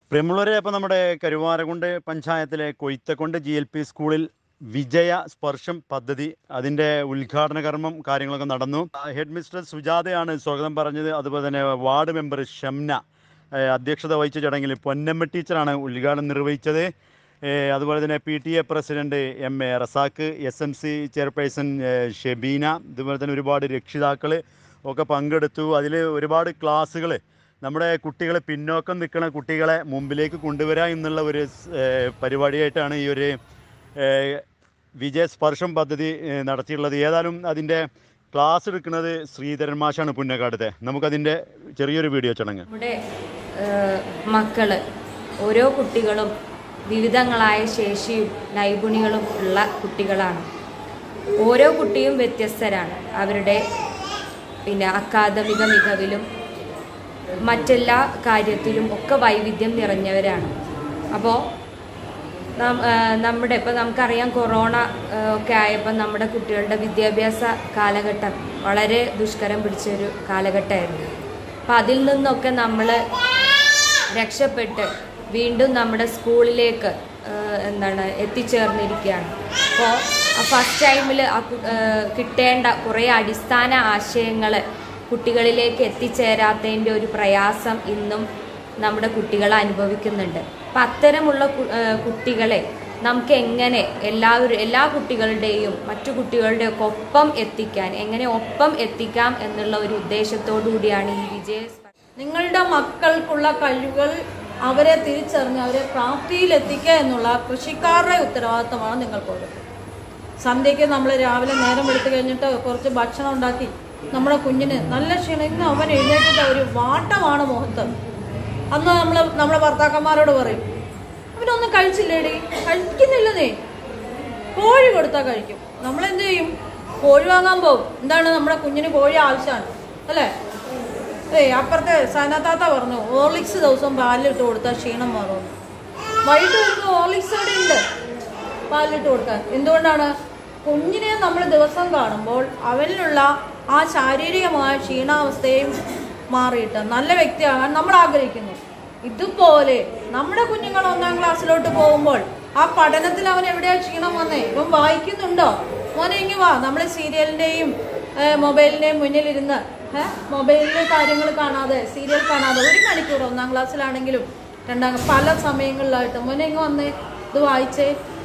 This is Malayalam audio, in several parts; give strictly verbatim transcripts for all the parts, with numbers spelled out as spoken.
പ്രിയമുള്ളവരെ, അപ്പോൾ നമ്മുടെ കരുവാരകുണ്ട് പഞ്ചായത്തിലെ കൊയ്ത്തക്കൊണ്ട് ജി എൽ പി സ്കൂളിൽ വിജയ സ്പർശം പദ്ധതി അതിൻ്റെ ഉദ്ഘാടന കർമ്മം കാര്യങ്ങളൊക്കെ നടന്നു. ഹെഡ് മിസ്റ്റർ സുജാതയാണ് സ്വാഗതം പറഞ്ഞത്. അതുപോലെ തന്നെ വാർഡ് മെമ്പർ ഷംന അധ്യക്ഷത വഹിച്ച ചടങ്ങിൽ പൊന്നമ്മ ടീച്ചറാണ് ഉദ്ഘാടനം നിർവഹിച്ചത്. അതുപോലെ തന്നെ P T A president M A Razak, S M C chairperson Shebeena, അതുപോലെ തന്നെ ഒരുപാട് രക്ഷിതാക്കൾ ഒക്കെ പങ്കെടുത്തു. അതിൽ ഒരുപാട് ക്ലാസ്സുകൾ നമ്മുടെ കുട്ടികളെ പിന്നോക്കം നിൽക്കുന്ന കുട്ടികളെ മുമ്പിലേക്ക് കൊണ്ടുവരിക എന്നുള്ള ഒരു പരിപാടിയായിട്ടാണ് ഈ ഒരു വിജയ സ്പർശം പദ്ധതി നടത്തിയിട്ടുള്ളത്. ഏതായാലും അതിൻ്റെ ക്ലാസ് എടുക്കുന്നത് ശ്രീധരൻ മാഷാണ് പുന്നക്കാടത്തെ. നമുക്കതിൻ്റെ ചെറിയൊരു വീഡിയോ ചടങ്ങ്. നമ്മുടെ മക്കൾ ഓരോ കുട്ടികളും വിവിധങ്ങളായ ശേഷിയും നൈപുണ്യങ്ങളും ഉള്ള കുട്ടികളാണ്. ഓരോ കുട്ടിയും വ്യത്യസ്തരാണ്. അവരുടെ പിന്നെ അക്കാദമിക മികവിലും മറ്റെല്ലാ കാര്യത്തിലും ഒക്കെ വൈവിധ്യം നിറഞ്ഞവരാണ്. അപ്പോൾ നമ്മുടെ ഇപ്പോൾ നമുക്കറിയാം, കൊറോണ ഒക്കെ ആയപ്പോൾ നമ്മുടെ കുട്ടികളുടെ വിദ്യാഭ്യാസ കാലഘട്ടം വളരെ ദുഷ്കരം പിടിച്ചൊരു കാലഘട്ടമായിരുന്നു. അപ്പം അതിൽ നിന്നൊക്കെ നമ്മൾ രക്ഷപ്പെട്ട് വീണ്ടും നമ്മുടെ സ്കൂളിലേക്ക് എന്താണ് എത്തിച്ചേർന്നിരിക്കുകയാണ്. അപ്പോൾ ഫസ്റ്റ് ടൈമിൽ കിട്ടേണ്ട കുറേ അടിസ്ഥാന ആശയങ്ങൾ കുട്ടികളിലേക്ക് എത്തിച്ചേരാത്തതിൻ്റെ ഒരു പ്രയാസം ഇന്നും നമ്മുടെ കുട്ടികൾ അനുഭവിക്കുന്നുണ്ട്. അപ്പം അത്തരമുള്ള കുട്ടികളെ നമുക്ക് എങ്ങനെ എല്ലാവരും എല്ലാ കുട്ടികളുടെയും മറ്റു കുട്ടികളുടെയൊക്കെ ഒപ്പം എത്തിക്കാൻ എങ്ങനെ ഒപ്പം എത്തിക്കാം എന്നുള്ള ഒരു ഉദ്ദേശത്തോടു കൂടിയാണ് ഈ വിജയ. നിങ്ങളുടെ മക്കൾക്കുള്ള കഴിവുകൾ അവരെ തിരിച്ചറിഞ്ഞ് അവരെ പ്രാപ്തിയിലെത്തിക്കുക എന്നുള്ള കൃഷിക്കാരുടെ ഉത്തരവാദിത്തമാണ് നിങ്ങൾക്കുള്ളത്. സന്ധ്യയ്ക്ക് നമ്മൾ രാവിലെ നേരം എടുത്തു കഴിഞ്ഞിട്ട് കുറച്ച് ഭക്ഷണം ഉണ്ടാക്കി നമ്മുടെ കുഞ്ഞിന് നല്ല ക്ഷണിന്ന് അവൻ എഴുന്നേറ്റിട്ട് ഒരു വാട്ടമാണ് മുഖത്ത്. അന്ന് നമ്മൾ നമ്മുടെ ഭർത്താക്കന്മാരോട് പറയും, അവനൊന്നും കഴിച്ചില്ലേടി, കഴിക്കുന്നില്ലെന്നേ, കോഴി കൊടുത്താൽ കഴിക്കും. നമ്മളെന്ത് ചെയ്യും? കോഴി വാങ്ങാൻ പോകും. എന്താണ്, നമ്മുടെ കുഞ്ഞിന് കോഴി ആവശ്യമാണ് അല്ലേ? ഏയ് അപ്പുറത്തെ സനത്താത്ത പറഞ്ഞു ഹോർലിക്സ് ദിവസം പാലിലിട്ട് കൊടുത്താൽ ക്ഷീണം മാറും. വൈകിട്ട് വരുമ്പോൾ ഹോർലിക്സ് അവിടെ ഉണ്ട് പാലിലിട്ട് കൊടുക്കാൻ. എന്തുകൊണ്ടാണ്? കുഞ്ഞിനെ നമ്മൾ ദിവസം കാണുമ്പോൾ അവനിലുള്ള ആ ശാരീരികമായ ക്ഷീണാവസ്ഥയും മാറിയിട്ട് നല്ല വ്യക്തിയാകാൻ നമ്മൾ ആഗ്രഹിക്കുന്നു. ഇതുപോലെ നമ്മുടെ കുഞ്ഞുങ്ങൾ ഒന്നാം ക്ലാസ്സിലോട്ട് പോകുമ്പോൾ ആ പഠനത്തിൽ അവൻ എവിടെയാ ക്ഷീണം വന്നേ? ഇവൻ വായിക്കുന്നുണ്ടോ? മോനെ ഇങ്ങ് വാ. നമ്മൾ സീരിയലിൻ്റെയും മൊബൈലിൻ്റെയും മുന്നിലിരുന്ന് മൊബൈലിലെ കാര്യങ്ങൾ കാണാതെ സീരിയൽ കാണാതെ ഒരു മണിക്കൂർ ഒന്നാം ക്ലാസ്സിലാണെങ്കിലും രണ്ടാം പല സമയങ്ങളിലായിട്ട് മോനെ ഇങ്ങ് വന്നേ, ഇത് വായിച്ചേ.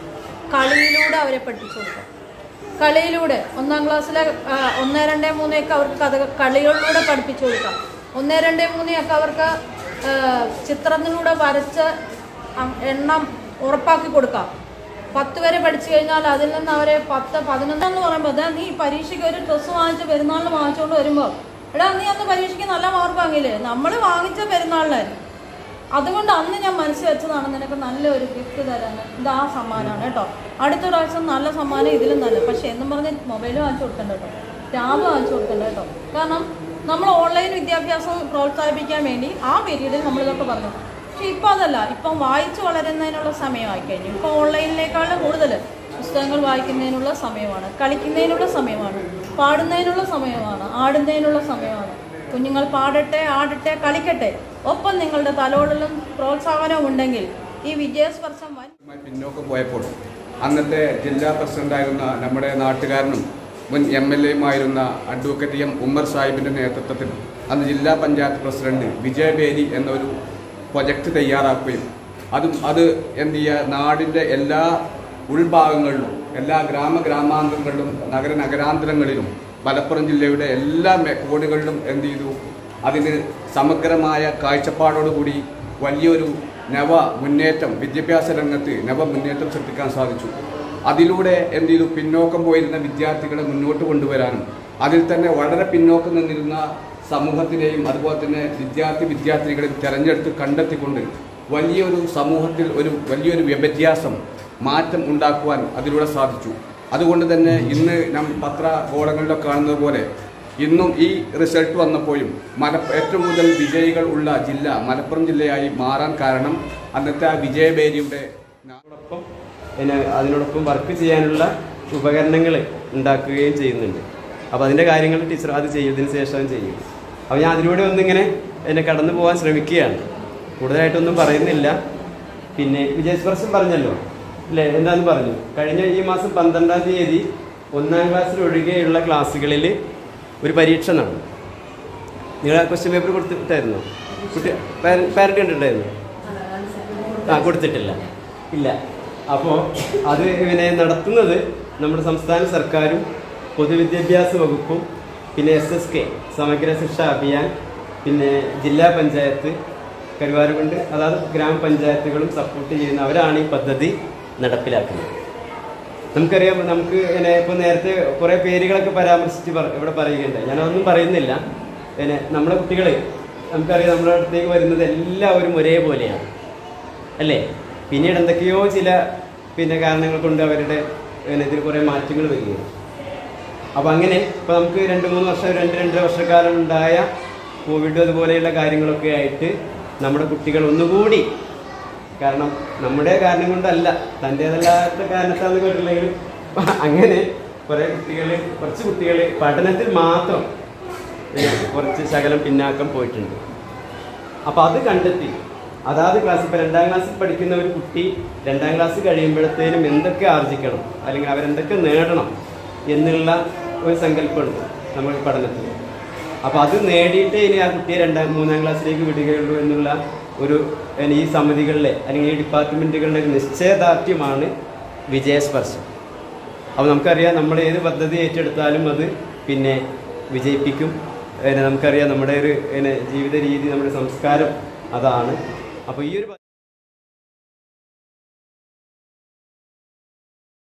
കളിയിലൂടെ അവരെ പഠിപ്പിച്ചു കൊടുക്കാം. കളിയിലൂടെ ഒന്നാം ക്ലാസ്സിലെ ഒന്ന് രണ്ട് മൂന്നൊക്കെ അവർക്ക് കഥ കളികളിലൂടെ പഠിപ്പിച്ചു കൊടുക്കാം. ഒന്ന് രണ്ട് മൂന്നൊക്കെ അവർക്ക് ചിത്രത്തിലൂടെ വരച്ച് എണ്ണം ഉറപ്പാക്കി കൊടുക്കാം. പത്ത് വരെ പഠിച്ചു കഴിഞ്ഞാൽ അതിൽ നിന്ന് അവരെ പത്ത് പതിനൊന്നെന്ന് പറയുമ്പോൾ അതാ നീ പരീക്ഷയ്ക്ക് ഒരു ഡ്രസ്സ് വാങ്ങിച്ച് പെരുന്നാളിന് വാങ്ങിച്ചുകൊണ്ട് വരുമ്പോൾ എടാ നീ അന്ന് പരീക്ഷയ്ക്ക് നല്ല മാർക്ക് വാങ്ങിയില്ലേ? നമ്മൾ വാങ്ങിച്ച പെരുന്നാളിലായിരുന്നു. അതുകൊണ്ട് അന്ന് ഞാൻ മനസ്സിൽ വെച്ചതാണ് നിനക്ക് നല്ലൊരു ഗിഫ്റ്റ് തരാൻ, ഇത് ആ സമ്മാനമാണ് കേട്ടോ. അടുത്ത പ്രാവശ്യം നല്ല സമ്മാനം ഇതിലും നല്ല. പക്ഷെ എന്നും പറഞ്ഞ് മൊബൈൽ വാങ്ങിച്ചു കൊടുക്കണ്ട കേട്ടോ, ടാബ് വാങ്ങിച്ചു കൊടുക്കണ്ട കേട്ടോ. കാരണം നമ്മൾ ഓൺലൈൻ വിദ്യാഭ്യാസം പ്രോത്സാഹിപ്പിക്കാൻ വേണ്ടി ആ പീരീഡിൽ നമ്മളിതൊക്കെ പറഞ്ഞു. പക്ഷെ ഇപ്പം അതല്ല, ഇപ്പം വായിച്ചു വളരുന്നതിനുള്ള സമയമായി കഴിഞ്ഞു. ഇപ്പം ഓൺലൈനിനേക്കാളും കൂടുതൽ പുസ്തകങ്ങൾ വായിക്കുന്നതിനുള്ള സമയമാണ്, കളിക്കുന്നതിനുള്ള സമയമാണ്, പാടുന്നതിനുള്ള സമയമാണ്, ആടുന്നതിനുള്ള സമയമാണ്. കുഞ്ഞുങ്ങൾ പാടട്ടെ, ആടട്ടെ, കളിക്കട്ടെ. ഒപ്പം നിങ്ങളുടെ തലോടലും പ്രോത്സാഹനവും ഉണ്ടെങ്കിൽ ഈ വിജയസ്പർശം പിന്നോക്കം പോയപ്പോൾ അന്നത്തെ ജില്ലാ പ്രസിഡന്റായിരുന്ന നമ്മുടെ നാട്ടുകാരനും മുൻ എം എൽ എയുമായിരുന്ന അഡ്വക്കേറ്റ് എം ഉമ്മർ സാഹിബിൻ്റെ നേതൃത്വത്തിൽ അന്ന് ജില്ലാ പഞ്ചായത്ത് പ്രസിഡന്റ് വിജയബേരി എന്നൊരു പ്രൊജക്റ്റ് തയ്യാറാക്കുകയും അതും അത് എന്ത് ചെയ്യുക നാടിൻ്റെ എല്ലാ ഉൾഭാഗങ്ങളിലും എല്ലാ ഗ്രാമ ഗ്രാമാന്തരങ്ങളിലും നഗര നഗരാന്തരങ്ങളിലും മലപ്പുറം ജില്ലയുടെ എല്ലാ കോണുകളിലും എന്ത് ചെയ്തു അതിന് സമഗ്രമായ കാഴ്ചപ്പാടോടുകൂടി വലിയൊരു നവ മുന്നേറ്റം വിദ്യാഭ്യാസ രംഗത്ത് നവ മുന്നേറ്റം സൃഷ്ടിക്കാൻ സാധിച്ചു. അതിലൂടെ എന്ത് ചെയ്തു പിന്നോക്കം പോയിരുന്ന വിദ്യാർത്ഥികളെ മുന്നോട്ട് കൊണ്ടുവരാനും അതിൽ തന്നെ വളരെ പിന്നോക്കം നിന്നിരുന്ന സമൂഹത്തിനെയും അതുപോലെ തന്നെ വിദ്യാർത്ഥി വിദ്യാർത്ഥികളെയും തിരഞ്ഞെടുത്ത് കണ്ടെത്തിക്കൊണ്ട് വലിയൊരു സമൂഹത്തിൽ ഒരു വലിയൊരു വ്യത്യാസം മാറ്റം ഉണ്ടാക്കുവാൻ അതിലൂടെ സാധിച്ചു. അതുകൊണ്ട് തന്നെ ഇന്ന് നാം പത്രഗോളങ്ങളിലൊക്കെ കാണുന്നത് പോലെ ഇന്നും ഈ റിസൾട്ട് വന്നപ്പോഴും മല ഏറ്റവും കൂടുതൽ വിജയികൾ ഉള്ള ജില്ല മലപ്പുറം ജില്ലയായി മാറാൻ കാരണം അന്നത്തെ ആ വിജയബേരിയുടെ പിന്നെ അതിനോടൊപ്പം വർക്ക് ചെയ്യാനുള്ള ഉപകരണങ്ങൾ ഉണ്ടാക്കുകയും ചെയ്യുന്നുണ്ട്. അപ്പോൾ അതിൻ്റെ കാര്യങ്ങൾ ടീച്ചർ അത് ചെയ്തതിന് ശേഷം ചെയ്യും. അപ്പോൾ ഞാൻ അതിലൂടെ ഒന്നിങ്ങനെ എന്നെ കടന്നു പോകാൻ ശ്രമിക്കുകയാണ്. കൂടുതലായിട്ടൊന്നും പറയുന്നില്ല. പിന്നെ വിജയസ്പർശം പറഞ്ഞല്ലോ അല്ലേ, എന്താണെന്ന് പറഞ്ഞു. കഴിഞ്ഞ ഈ മാസം പന്ത്രണ്ടാം തീയതി ഒന്നാം ക്ലാസ്സിൽ ഒഴികെയുള്ള ക്ലാസ്സുകളിൽ ഒരു പരീക്ഷ നടന്നു. നിങ്ങൾ ആ ക്വസ്റ്റ്യൻ പേപ്പർ കൊടുത്തിട്ടായിരുന്നോ? കുട്ടി പാരൻറ്റ് കണ്ടിട്ടുണ്ടായിരുന്നു? ആ കൊടുത്തിട്ടില്ല, ഇല്ല. അപ്പോൾ അത് ഇവനെ നടത്തുന്നത് നമ്മുടെ സംസ്ഥാന സർക്കാരും പൊതുവിദ്യാഭ്യാസ വകുപ്പും പിന്നെ എസ് എസ് കെ സമഗ്ര ശിക്ഷാ അഭിയാൻ പിന്നെ ജില്ലാ പഞ്ചായത്ത് കരുവാരക്കുണ്ട് അതായത് ഗ്രാമപഞ്ചായത്തുകളും സപ്പോർട്ട് ചെയ്യുന്ന അവരാണ് ഈ പദ്ധതി നടപ്പിലാക്കുന്നത്. നമുക്കറിയാം, നമുക്ക് പിന്നെ ഇപ്പോൾ നേരത്തെ കുറേ പേരുകളൊക്കെ പരാമർശിച്ച് ഇവിടെ പറയുകയുണ്ടായി. ഞാനതൊന്നും പറയുന്നില്ല. പിന്നെ നമ്മുടെ കുട്ടികൾ നമുക്കറിയാം നമ്മുടെ അടുത്തേക്ക് വരുന്നത് എല്ലാവരും ഒരേപോലെയാണ് അല്ലേ. പിന്നീട് എന്തൊക്കെയോ ചില പിന്നെ കാരണങ്ങൾ കൊണ്ട് അവരുടെ പിന്നെ ഇതിൽ കുറേ മാറ്റങ്ങൾ വരികയാണ്. അപ്പോൾ അങ്ങനെ ഇപ്പോൾ നമുക്ക് രണ്ട് മൂന്ന് വർഷം രണ്ട് രണ്ടര വർഷക്കാലം ഉണ്ടായ കോവിഡ് അതുപോലെയുള്ള കാര്യങ്ങളൊക്കെ ആയിട്ട് നമ്മുടെ കുട്ടികൾ ഒന്നുകൂടി, കാരണം നമ്മുടെ കാരണം കൊണ്ടല്ല തൻ്റേതല്ലാത്ത കാരണത്താന്ന് കേട്ടില്ലെങ്കിലും അങ്ങനെ കുറേ കുട്ടികൾ കുറച്ച് കുട്ടികൾ പഠനത്തിൽ മാത്രം കുറച്ച് ശകലം പിന്നാക്കം പോയിട്ടുണ്ട്. അപ്പോൾ അത് കണ്ടെത്തി അതാത് ക്ലാസ് ഇപ്പോൾ രണ്ടാം ക്ലാസ്സിൽ പഠിക്കുന്ന ഒരു കുട്ടി രണ്ടാം ക്ലാസ് കഴിയുമ്പോഴത്തേനും എന്തൊക്കെ ആർജിക്കണം അല്ലെങ്കിൽ അവരെന്തൊക്കെ നേടണം എന്നുള്ള ഒരു സങ്കല്പമുണ്ട് നമ്മൾ പഠനത്തിൽ. അപ്പോൾ അത് നേടിയിട്ടേ ഇനി ആ കുട്ടിയെ രണ്ടാം മൂന്നാം ക്ലാസ്സിലേക്ക് വിടുകയുള്ളൂ എന്നുള്ള ഒരു ഈ സമിതികളിലെ അല്ലെങ്കിൽ ഈ ഡിപ്പാർട്ട്മെൻറ്റുകളുടെ ഒരു നിശ്ചയദാർഢ്യമാണ് വിജയസ്പർശം. അപ്പോൾ നമുക്കറിയാം നമ്മൾ ഏത് പദ്ധതി ഏറ്റെടുത്താലും അത് പിന്നെ വിജയിപ്പിക്കും. നമുക്കറിയാം നമ്മുടെ ഒരു ജീവിത രീതി നമ്മുടെ സംസ്കാരം അതാണ്. അപ്പോൾ ഈ ഒരു